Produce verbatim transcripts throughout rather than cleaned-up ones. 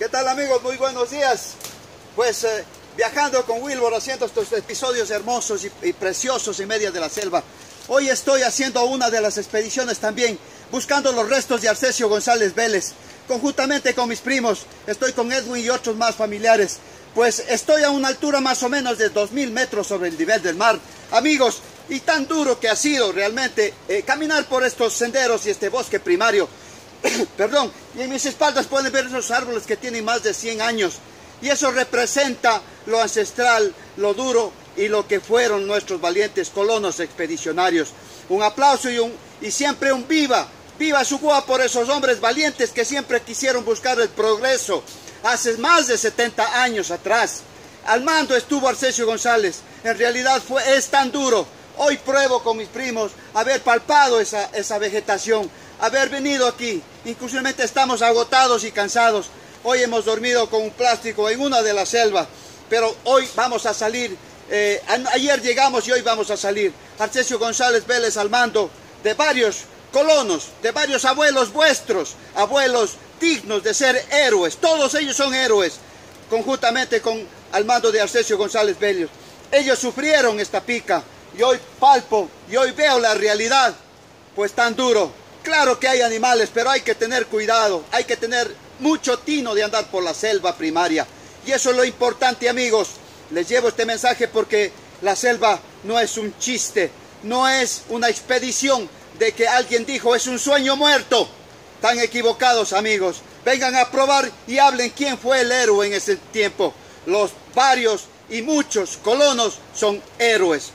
¿Qué tal, amigos? Muy buenos días. Pues eh, viajando con Wilbur, haciendo estos episodios hermosos y, y preciosos en medio de la selva. Hoy estoy haciendo una de las expediciones también, buscando los restos de Arcesio González Vélez. Conjuntamente con mis primos, estoy con Edwin y otros más familiares. Pues estoy a una altura más o menos de dos mil metros sobre el nivel del mar. Amigos, y tan duro que ha sido realmente eh, caminar por estos senderos y este bosque primario. Perdón, y en mis espaldas pueden ver esos árboles que tienen más de cien años. Y eso representa lo ancestral, lo duro y lo que fueron nuestros valientes colonos expedicionarios. Un aplauso y, un, y siempre un viva, viva Sucua por esos hombres valientes que siempre quisieron buscar el progreso. Hace más de setenta años atrás, al mando estuvo Arcesio González. En realidad fue, es tan duro. Hoy pruebo con mis primos haber palpado esa, esa vegetación, haber venido aquí. Inclusivamente estamos agotados y cansados. Hoy hemos dormido con un plástico en una de las selvas, pero hoy vamos a salir. Eh, ayer llegamos y hoy vamos a salir. Arcesio González Vélez al mando de varios colonos, de varios abuelos vuestros, abuelos dignos de ser héroes. Todos ellos son héroes, conjuntamente con al mando de Arcesio González Vélez. Ellos sufrieron esta pica y hoy palpo y hoy veo la realidad, pues tan duro. Claro que hay animales, pero hay que tener cuidado, hay que tener mucho tino de andar por la selva primaria. Y eso es lo importante, amigos. Les llevo este mensaje porque la selva no es un chiste, no es una expedición de que alguien dijo es un sueño muerto. Están equivocados, amigos. Vengan a probar y hablen quién fue el héroe en ese tiempo. Los varios y muchos colonos son héroes.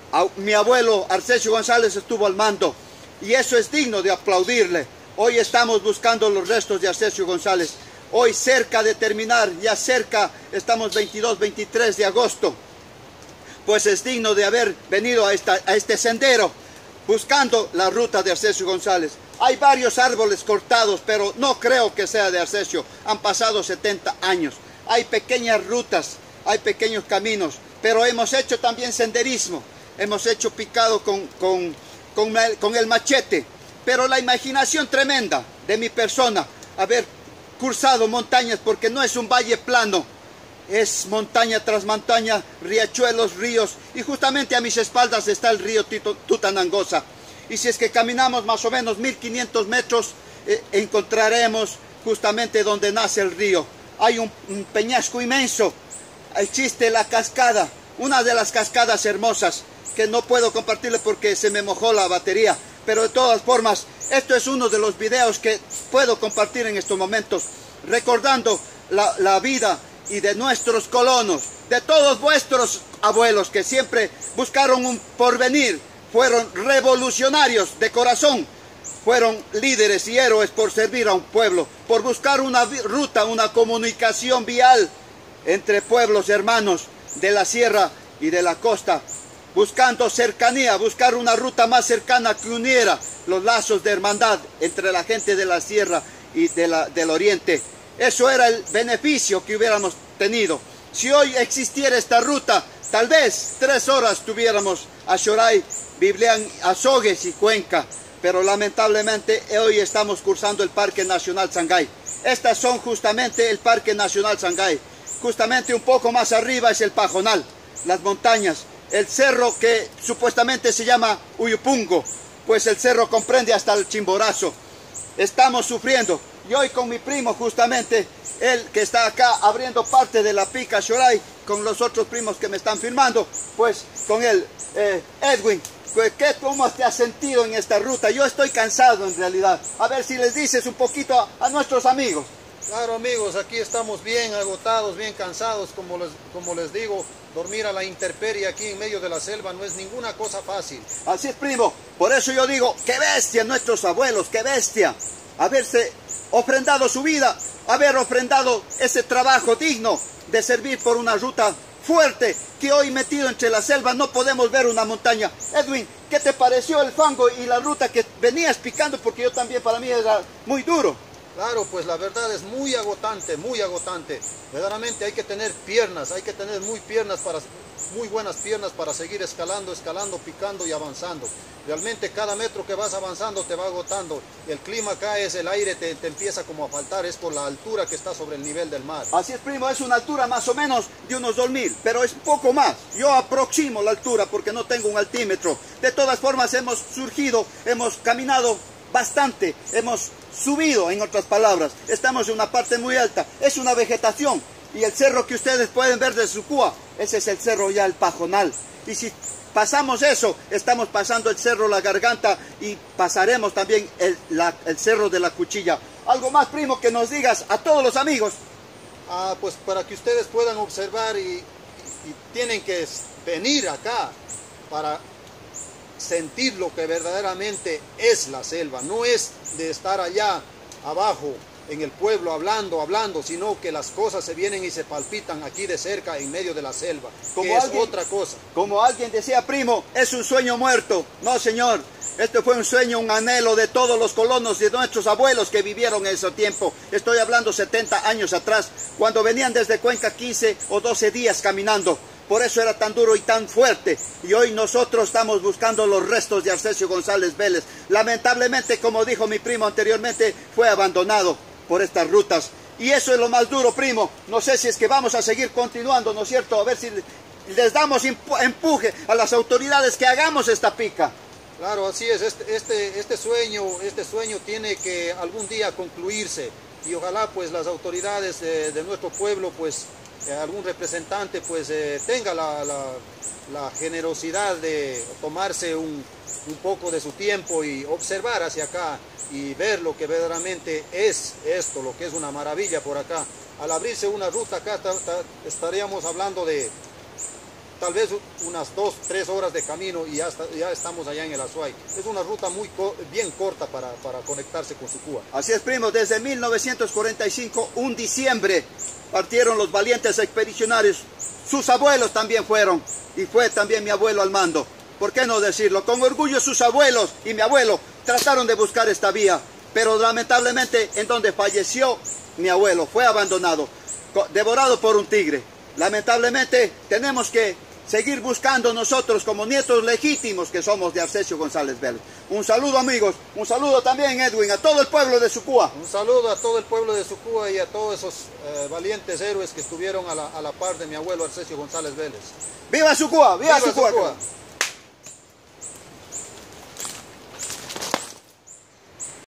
Mi abuelo Arcesio González estuvo al mando y eso es digno de aplaudirle. Hoy estamos buscando los restos de Arcesio González. Hoy cerca de terminar, ya cerca, estamos veintidós, veintitrés de agosto. Pues es digno de haber venido a, esta, a este sendero buscando la ruta de Arcesio González. Hay varios árboles cortados, pero no creo que sea de Arcesio. Han pasado setenta años. Hay pequeñas rutas, hay pequeños caminos, pero hemos hecho también senderismo. Hemos hecho picado con, con, con, el, con el machete. Pero la imaginación tremenda de mi persona, haber cruzado montañas, porque no es un valle plano, es montaña tras montaña, riachuelos, ríos, y justamente a mis espaldas está el río Tutanangosa. Y si es que caminamos más o menos mil quinientos metros, eh, encontraremos justamente donde nace el río. Hay un, un peñasco inmenso, existe la cascada, una de las cascadas hermosas, que no puedo compartirle porque se me mojó la batería. Pero de todas formas, esto es uno de los videos que puedo compartir en estos momentos, recordando la, la vida y de nuestros colonos, de todos vuestros abuelos que siempre buscaron un porvenir, fueron revolucionarios de corazón, fueron líderes y héroes por servir a un pueblo, por buscar una ruta, una comunicación vial entre pueblos hermanos de la sierra y de la costa, buscando cercanía, buscar una ruta más cercana que uniera los lazos de hermandad entre la gente de la sierra y de la, del oriente. Eso era el beneficio que hubiéramos tenido. Si hoy existiera esta ruta, tal vez tres horas tuviéramos a Xoray, Biblián, Azogues y Cuenca, pero lamentablemente hoy estamos cruzando el Parque Nacional Sangay. Estas son justamente el Parque Nacional Sangay. Justamente un poco más arriba es el Pajonal, las montañas. El cerro que supuestamente se llama Uyupungo, pues el cerro comprende hasta el Chimborazo. Estamos sufriendo. Y hoy con mi primo justamente, él que está acá abriendo parte de la pica Xoray, con los otros primos que me están filmando, pues con él, eh, Edwin, ¿qué, ¿cómo te has sentido en esta ruta? Yo estoy cansado en realidad. A ver si les dices un poquito a, a nuestros amigos. Claro, amigos, aquí estamos bien agotados, bien cansados, como les, como les digo, dormir a la intemperie aquí en medio de la selva no es ninguna cosa fácil. Así es, primo, por eso yo digo, qué bestia nuestros abuelos, qué bestia, haberse ofrendado su vida, haber ofrendado ese trabajo digno de servir por una ruta fuerte, que hoy metido entre la selva no podemos ver una montaña. Edwin, ¿qué te pareció el fango y la ruta que venías picando? Porque yo también, para mí era muy duro. Claro, pues la verdad es muy agotante, muy agotante. Verdaderamente hay que tener piernas, hay que tener muy piernas para, muy buenas piernas para seguir escalando, escalando, picando y avanzando. Realmente cada metro que vas avanzando te va agotando. El clima acá es, el aire te, te empieza como a faltar, es por la altura que está sobre el nivel del mar. Así es, primo, es una altura más o menos de unos dos mil, pero es poco más. Yo aproximo la altura porque no tengo un altímetro. De todas formas hemos surgido, hemos caminado bastante, hemos subido, en otras palabras. Estamos en una parte muy alta, es una vegetación. Y el cerro que ustedes pueden ver de Sucúa, ese es el cerro ya el Pajonal. Y si pasamos eso, estamos pasando el cerro La Garganta y pasaremos también el, la, el cerro de la Cuchilla. Algo más, primo, que nos digas a todos los amigos. Ah, pues para que ustedes puedan observar y, y, y tienen que venir acá para sentir lo que verdaderamente es la selva. No es de estar allá abajo en el pueblo hablando, hablando, sino que las cosas se vienen y se palpitan aquí de cerca en medio de la selva, como que es alguien, otra cosa. Como alguien decía, primo, es un sueño muerto. No, señor, este fue un sueño, un anhelo de todos los colonos, de nuestros abuelos que vivieron en ese tiempo. Estoy hablando setenta años atrás, cuando venían desde Cuenca quince o doce días caminando. Por eso era tan duro y tan fuerte. Y hoy nosotros estamos buscando los restos de Arcesio González Vélez. Lamentablemente, como dijo mi primo anteriormente, fue abandonado por estas rutas. Y eso es lo más duro, primo. No sé si es que vamos a seguir continuando, ¿no es cierto? A ver si les damos empuje a las autoridades que hagamos esta pica. Claro, así es. Este, este, este sueño, este sueño tiene que algún día concluirse. Y ojalá pues las autoridades de, de nuestro pueblo, pues eh, algún representante pues eh, tenga la, la, la generosidad de tomarse un, un poco de su tiempo y observar hacia acá y ver lo que verdaderamente es esto, lo que es una maravilla por acá. Al abrirse una ruta acá ta, ta, estaríamos hablando de tal vez unas dos, tres horas de camino y ya, está, ya estamos allá en el Azuay. Es una ruta muy co bien corta para, para conectarse con Sucúa. Así es, primo, desde mil novecientos cuarenta y cinco, un diciembre, partieron los valientes expedicionarios. Sus abuelos también fueron, y fue también mi abuelo al mando. ¿Por qué no decirlo? Con orgullo sus abuelos y mi abuelo trataron de buscar esta vía, pero lamentablemente en donde falleció mi abuelo fue abandonado, devorado por un tigre. Lamentablemente tenemos que seguir buscando nosotros como nietos legítimos que somos de Arcesio González Vélez. Un saludo, amigos, un saludo también, Edwin, a todo el pueblo de Sucúa. Un saludo a todo el pueblo de Sucúa y a todos esos eh, valientes héroes que estuvieron a la, a la par de mi abuelo Arcesio González Vélez. ¡Viva Sucúa! ¡Viva, ¡Viva Sucúa! Sucúa.